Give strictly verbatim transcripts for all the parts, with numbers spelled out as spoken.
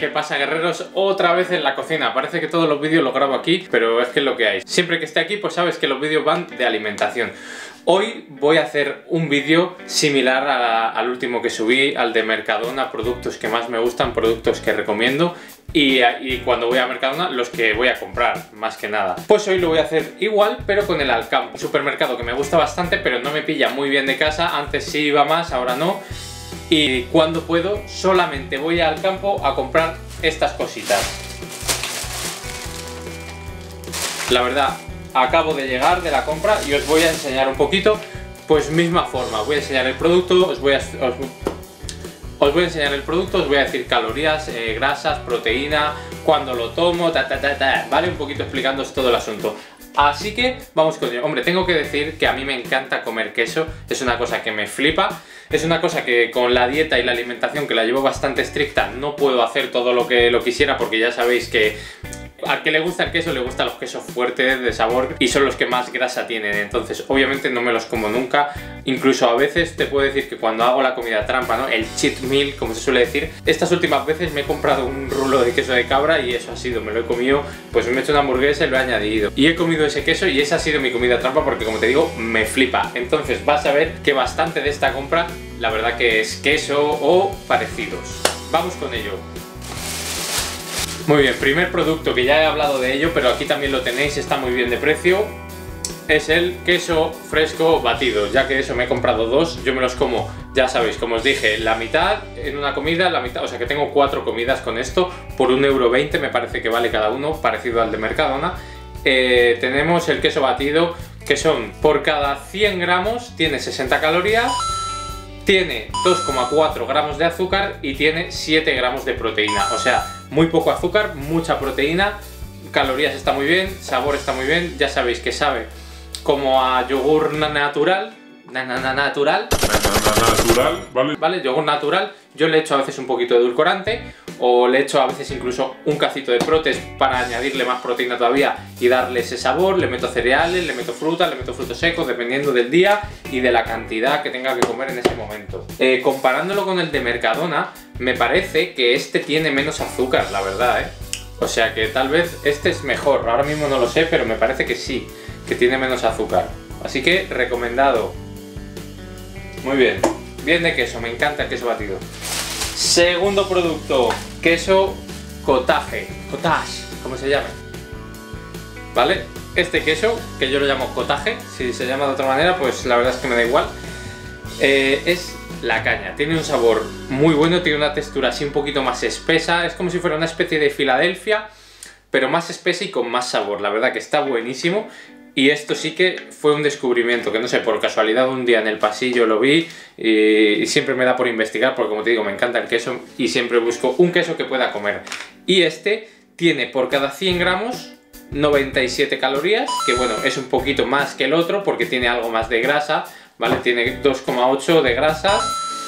¿Qué pasa, guerreros? Otra vez en la cocina. Parece que todos los vídeos los grabo aquí, pero es que es lo que hay. Siempre que esté aquí, pues sabes que los vídeos van de alimentación. Hoy voy a hacer un vídeo similar a, al último que subí, al de Mercadona, productos que más me gustan, productos que recomiendo. Y, y cuando voy a Mercadona, los que voy a comprar, más que nada. Pues hoy lo voy a hacer igual, pero con el Alcampo. Un supermercado que me gusta bastante, pero no me pilla muy bien de casa. Antes sí iba más, ahora no. Y cuando puedo, solamente voy al campo a comprar estas cositas. La verdad, acabo de llegar de la compra y os voy a enseñar un poquito, pues misma forma. Voy a enseñar el producto, os voy a... Os, Os voy a enseñar el producto, os voy a decir calorías, eh, grasas, proteína, cuando lo tomo, ta, ta, ta, ta, ¿vale? Un poquito explicándoos todo el asunto. Así que vamos con ello. Hombre, tengo que decir que a mí me encanta comer queso, es una cosa que me flipa, es una cosa que con la dieta y la alimentación, que la llevo bastante estricta, no puedo hacer todo lo que lo quisiera, porque ya sabéis que al que le gusta el queso, le gustan los quesos fuertes de sabor y son los que más grasa tienen. Entonces, obviamente no me los como nunca. Incluso a veces te puedo decir que cuando hago la comida trampa, ¿no? El cheat meal, como se suele decir, estas últimas veces me he comprado un rulo de queso de cabra y eso ha sido, me lo he comido, pues me he hecho una hamburguesa y lo he añadido. Y he comido ese queso y esa ha sido mi comida trampa porque, como te digo, me flipa. Entonces vas a ver que bastante de esta compra, la verdad que es queso o parecidos. Vamos con ello. Muy bien, primer producto, que ya he hablado de ello, pero aquí también lo tenéis, está muy bien de precio. Es el queso fresco batido, ya que eso me he comprado dos, yo me los como, ya sabéis, como os dije, la mitad en una comida, la mitad, o sea que tengo cuatro comidas con esto, por un euro veinte me parece que vale cada uno, parecido al de Mercadona. Eh, tenemos el queso batido, que son por cada cien gramos, tiene sesenta calorías, tiene dos coma cuatro gramos de azúcar y tiene siete gramos de proteína, o sea, muy poco azúcar, mucha proteína, calorías está muy bien, sabor está muy bien, ya sabéis que sabe como a yogur natural, na, na, na, natural, na, na, natural, ¿vale? ¿Vale? Yogur natural, yo le echo a veces un poquito de edulcorante o le echo a veces incluso un cacito de protes para añadirle más proteína todavía y darle ese sabor, le meto cereales, le meto frutas, le meto frutos secos, dependiendo del día y de la cantidad que tenga que comer en ese momento. Eh, comparándolo con el de Mercadona, me parece que este tiene menos azúcar, la verdad, ¿eh? O sea que tal vez este es mejor, ahora mismo no lo sé, pero me parece que sí, que tiene menos azúcar. Así que recomendado. Muy bien, bien de queso, me encanta el queso batido. Segundo producto, queso cottage, cottage, como se llame. ¿Vale? Este queso, que yo lo llamo cottage, si se llama de otra manera, pues la verdad es que me da igual. Eh, es la caña, tiene un sabor muy bueno, tiene una textura así un poquito más espesa, es como si fuera una especie de Filadelfia, pero más espesa y con más sabor, la verdad que está buenísimo. Y esto sí que fue un descubrimiento, que no sé, por casualidad un día en el pasillo lo vi y, y siempre me da por investigar, porque como te digo, me encanta el queso y siempre busco un queso que pueda comer. Y este tiene por cada cien gramos noventa y siete calorías, que bueno, es un poquito más que el otro porque tiene algo más de grasa, ¿vale? Tiene dos coma ocho de grasas,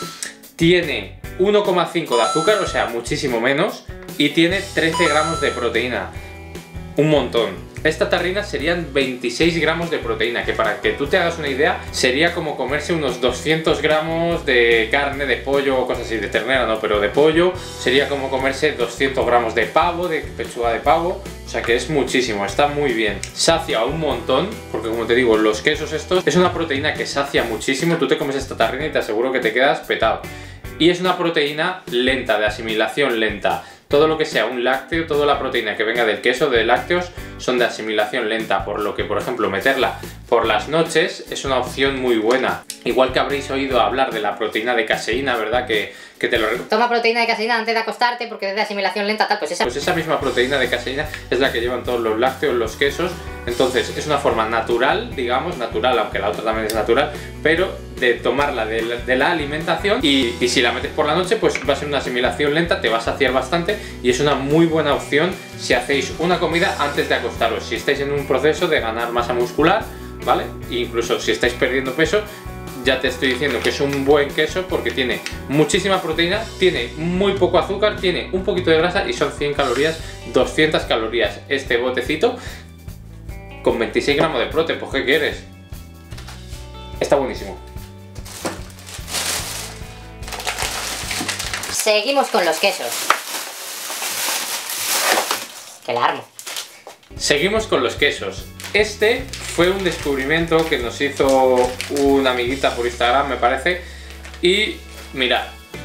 tiene uno coma cinco de azúcar, o sea, muchísimo menos, y tiene trece gramos de proteína, un montón. Esta tarrina serían veintiséis gramos de proteína, que para que tú te hagas una idea, sería como comerse unos doscientos gramos de carne, de pollo o cosas así, de ternera no, pero de pollo, sería como comerse doscientos gramos de pavo, de pechuga de pavo, o sea que es muchísimo, está muy bien. Sacia un montón, porque como te digo, los quesos estos, es una proteína que sacia muchísimo, tú te comes esta tarrina y te aseguro que te quedas petado. Y es una proteína lenta, de asimilación lenta. Todo lo que sea un lácteo, toda la proteína que venga del queso, de lácteos, son de asimilación lenta, por lo que, por ejemplo, meterla por las noches es una opción muy buena. Igual que habréis oído hablar de la proteína de caseína, ¿verdad? Que, que te lo recomiendo. Toma proteína de caseína antes de acostarte porque es de asimilación lenta, tal, pues esa... Pues esa misma proteína de caseína es la que llevan todos los lácteos, los quesos. Entonces es una forma natural, digamos, natural, aunque la otra también es natural, pero de tomarla de la, de la alimentación y, y si la metes por la noche, pues va a ser una asimilación lenta, te va a saciar bastante y es una muy buena opción si hacéis una comida antes de acostaros. Si estáis en un proceso de ganar masa muscular, ¿vale? E incluso si estáis perdiendo peso, ya te estoy diciendo que es un buen queso porque tiene muchísima proteína, tiene muy poco azúcar, tiene un poquito de grasa y son cien calorías, doscientas calorías este botecito con veintiséis gramos de prote, pues ¿qué quieres? Está buenísimo. Seguimos con los quesos. que la armo. Seguimos con los quesos. Este fue un descubrimiento que nos hizo una amiguita por Instagram, me parece. Y mirad,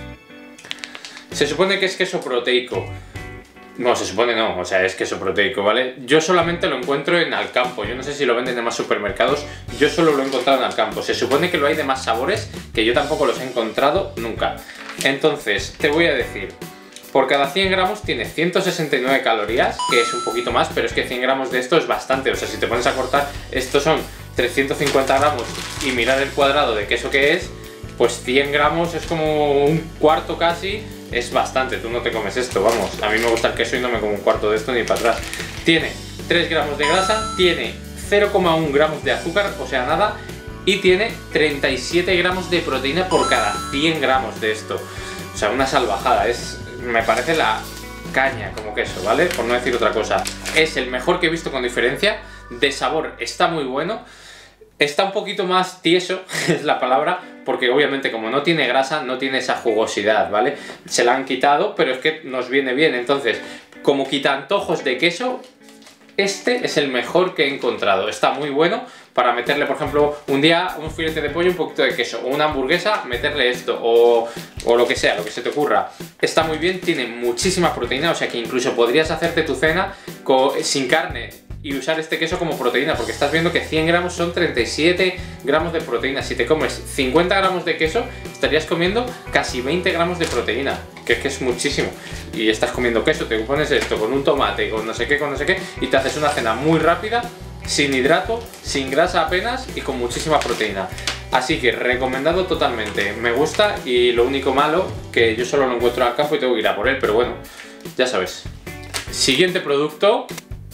se supone que es queso proteico. No, se supone no, o sea, es queso proteico, ¿vale? Yo solamente lo encuentro en Alcampo, yo no sé si lo venden en más supermercados, yo solo lo he encontrado en Alcampo. Se supone que lo hay de más sabores, que yo tampoco los he encontrado nunca. Entonces, te voy a decir, por cada cien gramos tiene ciento sesenta y nueve calorías, que es un poquito más, pero es que cien gramos de esto es bastante, o sea, si te pones a cortar, estos son trescientos cincuenta gramos y mirad el cuadrado de queso que es, pues cien gramos es como un cuarto casi. Es bastante, tú no te comes esto, vamos. A mí me gusta el queso y no me como un cuarto de esto ni para atrás. Tiene tres gramos de grasa, tiene cero coma uno gramos de azúcar, o sea, nada. Y tiene treinta y siete gramos de proteína por cada cien gramos de esto. O sea, una salvajada. Es, me parece la caña como queso, ¿vale? Por no decir otra cosa. Es el mejor que he visto con diferencia. De sabor está muy bueno. Está un poquito más tieso, es la palabra, porque obviamente como no tiene grasa, no tiene esa jugosidad, ¿vale? Se la han quitado, pero es que nos viene bien. Entonces, como quita antojos de queso, este es el mejor que he encontrado. Está muy bueno para meterle, por ejemplo, un día un filete de pollo, un poquito de queso, o una hamburguesa, meterle esto, o, o lo que sea, lo que se te ocurra. Está muy bien, tiene muchísima proteína, o sea que incluso podrías hacerte tu cena con, sin carne, y usar este queso como proteína, porque estás viendo que cien gramos son treinta y siete gramos de proteína. Si te comes cincuenta gramos de queso, estarías comiendo casi veinte gramos de proteína, que es que es muchísimo. Y estás comiendo queso, te pones esto con un tomate, con no sé qué, con no sé qué, y te haces una cena muy rápida, sin hidrato, sin grasa apenas y con muchísima proteína. Así que recomendado totalmente, me gusta, y lo único malo, que yo solo lo encuentro al campo y tengo que ir a por él, pero bueno, ya sabes. Siguiente producto.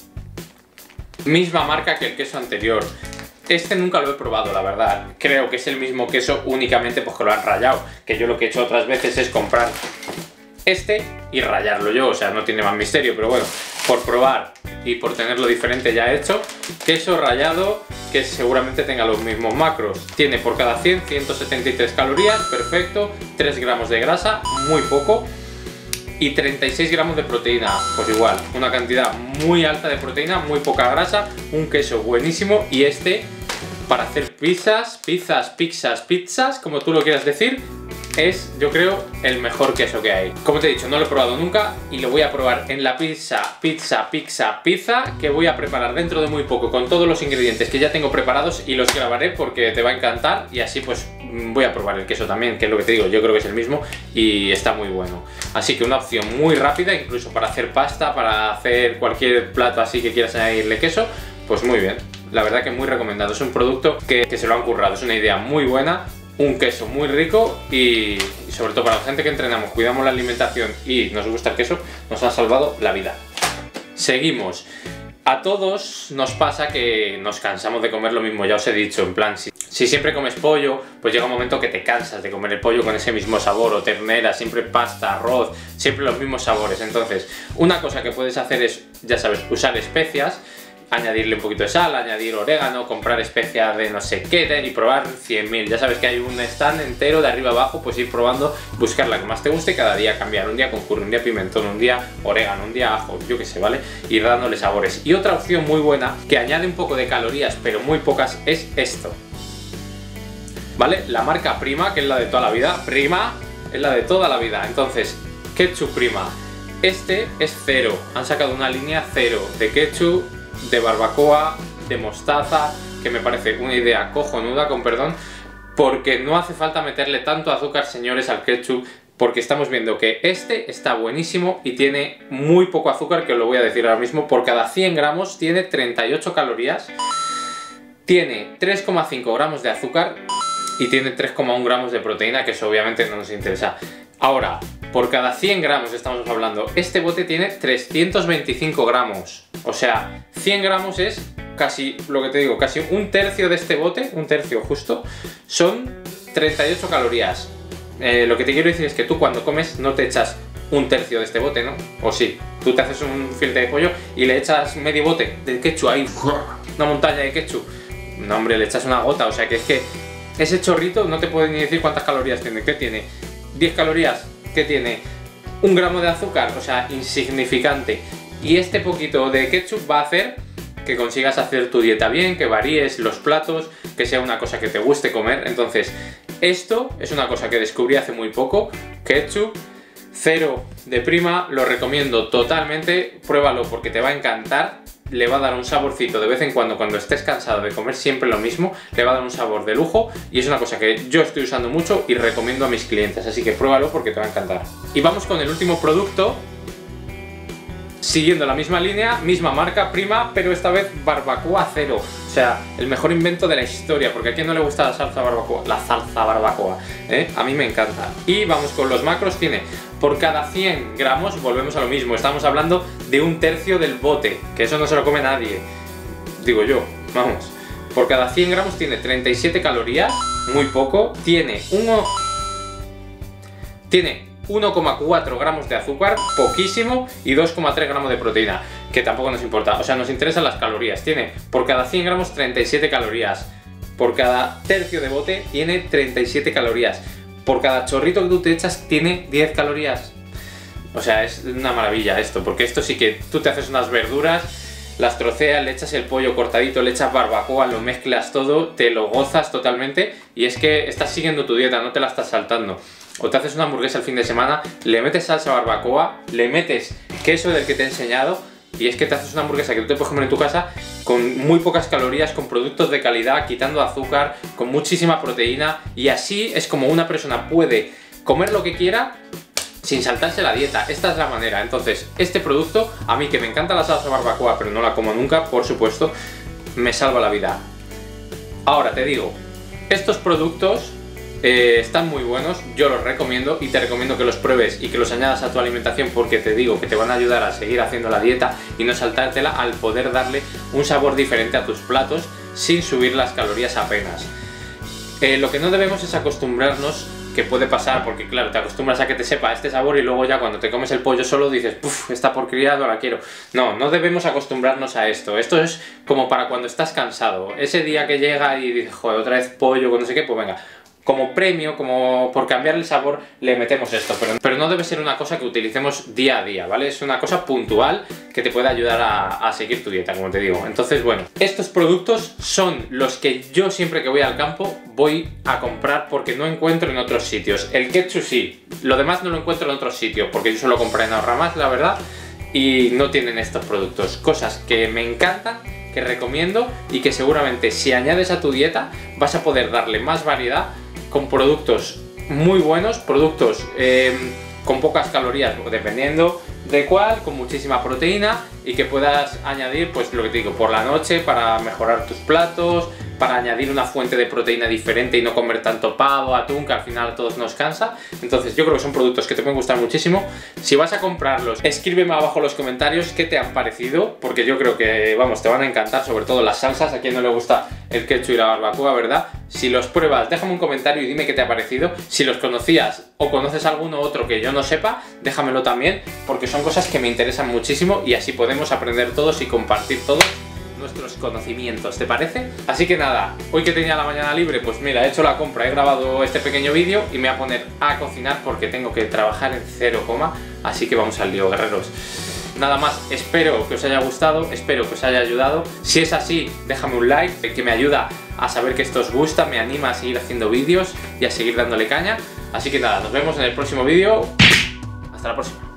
Misma marca que el queso anterior. Este nunca lo he probado, la verdad. Creo que es el mismo queso, únicamente porque lo han rallado. Que yo lo que he hecho otras veces es comprar este y rallarlo yo. O sea, no tiene más misterio, pero bueno, por probar y por tenerlo diferente ya hecho. Queso rallado que seguramente tenga los mismos macros. Tiene por cada cien, ciento setenta y tres calorías, perfecto. tres gramos de grasa, muy poco. Y treinta y seis gramos de proteína, pues igual, una cantidad muy alta de proteína, muy poca grasa, un queso buenísimo. Y este, para hacer pizzas, pizzas, pizzas, pizzas, como tú lo quieras decir, es, yo creo, el mejor queso que hay. Como te he dicho, no lo he probado nunca y lo voy a probar en la pizza, pizza, pizza, pizza, que voy a preparar dentro de muy poco con todos los ingredientes que ya tengo preparados, y los grabaré porque te va a encantar, y así pues voy a probar el queso también, que es lo que te digo, yo creo que es el mismo y está muy bueno. Así que una opción muy rápida, incluso para hacer pasta, para hacer cualquier plato así que quieras añadirle queso, pues muy bien. La verdad que muy recomendado, es un producto que, que se lo han currado, es una idea muy buena. Un queso muy rico y, y sobre todo para la gente que entrenamos, cuidamos la alimentación y nos gusta el queso, nos ha salvado la vida. Seguimos. A todos nos pasa que nos cansamos de comer lo mismo, ya os he dicho, en plan, si, si siempre comes pollo, pues llega un momento que te cansas de comer el pollo con ese mismo sabor, o ternera, siempre pasta, arroz, siempre los mismos sabores. Entonces, una cosa que puedes hacer es, ya sabes, usar especias, añadirle un poquito de sal, añadir orégano, comprar especias de no sé qué y probar cien mil. Ya sabes que hay un stand entero de arriba abajo, pues ir probando, buscar la que más te guste y cada día cambiar. Un día con curry, un día pimentón, un día orégano, un día ajo, yo qué sé, ¿vale? Ir dándole sabores. Y otra opción muy buena, que añade un poco de calorías, pero muy pocas, es esto. ¿Vale? La marca Prima, que es la de toda la vida. Prima es la de toda la vida. Entonces, ketchup Prima. Este es cero. Han sacado una línea cero de ketchup, de barbacoa, de mostaza, que me parece una idea cojonuda, con perdón, porque no hace falta meterle tanto azúcar, señores, al ketchup, porque estamos viendo que este está buenísimo y tiene muy poco azúcar, que os lo voy a decir ahora mismo. Por cada cien gramos tiene treinta y ocho calorías, tiene tres coma cinco gramos de azúcar y tiene tres coma uno gramos de proteína, que eso obviamente no nos interesa. Ahora, por cada cien gramos estamos hablando, este bote tiene trescientos veinticinco gramos. O sea, cien gramos es casi, lo que te digo, casi un tercio de este bote, un tercio justo, son treinta y ocho calorías. Eh, lo que te quiero decir es que tú cuando comes no te echas un tercio de este bote, ¿no? O sí, tú te haces un filete de pollo y le echas medio bote de ketchup ahí, una montaña de ketchup. No, hombre, le echas una gota, o sea que es que ese chorrito no te puede ni decir cuántas calorías tiene. ¿Qué tiene? ¿diez calorías? ¿Qué tiene? Un gramo de azúcar, o sea, insignificante. y este poquito de ketchup va a hacer que consigas hacer tu dieta bien, que varíes los platos, que sea una cosa que te guste comer. Entonces, esto es una cosa que descubrí hace muy poco, ketchup, cero de prima, lo recomiendo totalmente, pruébalo porque te va a encantar, le va a dar un saborcito de vez en cuando cuando estés cansado de comer siempre lo mismo, le va a dar un sabor de lujo y es una cosa que yo estoy usando mucho y recomiendo a mis clientes, así que pruébalo porque te va a encantar. Y vamos con el último producto. Siguiendo la misma línea, misma marca, prima, pero esta vez barbacoa cero. O sea, el mejor invento de la historia, porque a quien no le gusta la salsa barbacoa, la salsa barbacoa, ¿eh? A mí me encanta. Y vamos con los macros, tiene por cada cien gramos, volvemos a lo mismo, estamos hablando de un tercio del bote, que eso no se lo come nadie, digo yo, vamos. Por cada cien gramos tiene treinta y siete calorías, muy poco, tiene uno... Tiene uno coma cuatro gramos de azúcar, poquísimo, y dos coma tres gramos de proteína, que tampoco nos importa, o sea, nos interesan las calorías. Tiene por cada cien gramos treinta y siete calorías, por cada tercio de bote tiene treinta y siete calorías, por cada chorrito que tú te echas tiene diez calorías. O sea, es una maravilla esto, porque esto sí que tú te haces unas verduras, las troceas, le echas el pollo cortadito, le echas barbacoa, lo mezclas todo, te lo gozas totalmente y es que estás siguiendo tu dieta, no te la estás saltando. O te haces una hamburguesa el fin de semana, le metes salsa barbacoa, le metes queso del que te he enseñado y es que te haces una hamburguesa que tú te puedes comer en tu casa con muy pocas calorías, con productos de calidad, quitando azúcar, con muchísima proteína, y así es como una persona puede comer lo que quiera sin saltarse la dieta. Esta es la manera. Entonces, este producto, a mí que me encanta la salsa barbacoa pero no la como nunca, por supuesto, me salva la vida. Ahora te digo, estos productos Eh, están muy buenos, yo los recomiendo y te recomiendo que los pruebes y que los añadas a tu alimentación porque te digo que te van a ayudar a seguir haciendo la dieta y no saltártela, al poder darle un sabor diferente a tus platos sin subir las calorías apenas. Eh, lo que no debemos es acostumbrarnos, que puede pasar porque claro, te acostumbras a que te sepa este sabor y luego ya cuando te comes el pollo solo dices, puff, esta porquería no la quiero. No, no debemos acostumbrarnos a esto. Esto es como para cuando estás cansado, ese día que llega y dices, joder, otra vez pollo con no sé qué, pues venga, como premio, como por cambiar el sabor, le metemos esto, pero, pero no debe ser una cosa que utilicemos día a día, ¿vale? Es una cosa puntual que te puede ayudar a, a seguir tu dieta, como te digo. Entonces, bueno, estos productos son los que yo siempre que voy al campo voy a comprar porque no encuentro en otros sitios. El ketchup sí, lo demás no lo encuentro en otros sitios porque yo solo compré en Ahorramás, la verdad, y no tienen estos productos. Cosas que me encantan, que recomiendo y que seguramente si añades a tu dieta vas a poder darle más variedad con productos muy buenos, productos eh, con pocas calorías, dependiendo de cuál, con muchísima proteína y que puedas añadir, pues lo que te digo, por la noche para mejorar tus platos, para añadir una fuente de proteína diferente y no comer tanto pavo, atún, que al final a todos nos cansa. Entonces yo creo que son productos que te pueden gustar muchísimo. Si vas a comprarlos, escríbeme abajo en los comentarios qué te han parecido, porque yo creo que, vamos, te van a encantar, sobre todo las salsas, a quien no le gusta el ketchup y la barbacoa, ¿verdad? Si los pruebas, déjame un comentario y dime qué te ha parecido. Si los conocías o conoces alguno otro que yo no sepa, déjamelo también, porque son cosas que me interesan muchísimo y así podemos aprender todos y compartir todos nuestros conocimientos, ¿te parece? Así que nada, hoy que tenía la mañana libre, pues mira, he hecho la compra, he grabado este pequeño vídeo y me voy a poner a cocinar porque tengo que trabajar en cero coma, así que vamos al lío, guerreros. Nada más, espero que os haya gustado, espero que os haya ayudado. Si es así, déjame un like, que me ayuda a saber que esto os gusta, me anima a seguir haciendo vídeos y a seguir dándole caña. Así que nada, nos vemos en el próximo vídeo. Hasta la próxima.